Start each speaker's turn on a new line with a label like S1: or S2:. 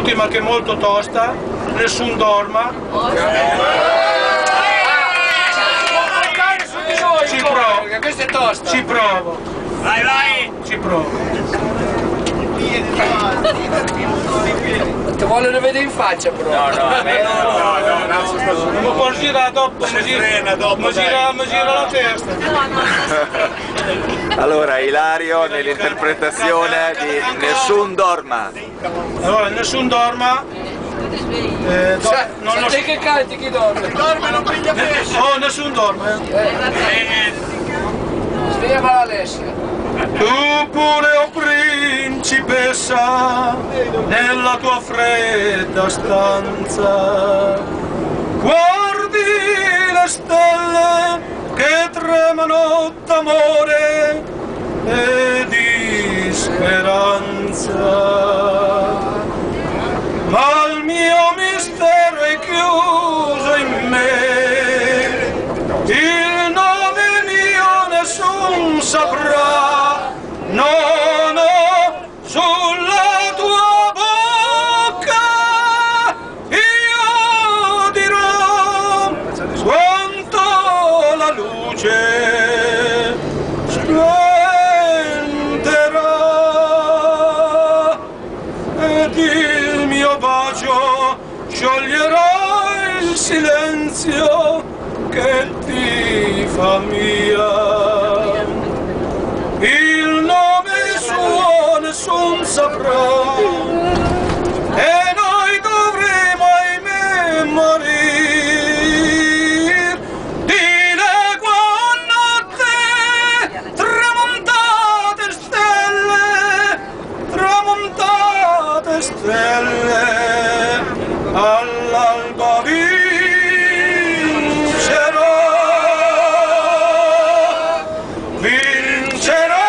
S1: l'ultima che è molto tosta, nessun dorma. Ci provo.
S2: Questa è tosta.
S1: Ci provo.
S2: Vai, vai.
S1: Ci provo.
S2: Ti vuole rivedere in faccia però.
S3: No,
S1: Non mi può girare dopo, mi gira la testa.
S3: allora, Ilario nell'interpretazione di Nessun dorma.
S1: Allora, nessun dorma. Non lo so.
S2: Che canti chi dorme?
S4: Dorme non piglia pesce.
S1: Oh, nessun dorma.
S2: Spiega Alessia.
S1: Tu pure, o principessa, nella tua fredda stanza, guardi le stelle che tremano d'amore e di speranza. Ma il mio mistero è chiuso in me, il nome mio nessun saprà. No, no, sulla tua bocca io dirò quanto la luce splenderà ed il mio bacio scioglierà il silenzio che ti fa mia. Il nome suo nessun saprà e noi dovremo ahimè morir di legua notte tramontate stelle all'alba vincerò.